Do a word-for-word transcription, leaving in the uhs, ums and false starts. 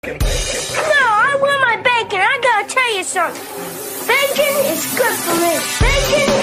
No, I want my bacon. I gotta tell you something. Bacon is good for me. Bacon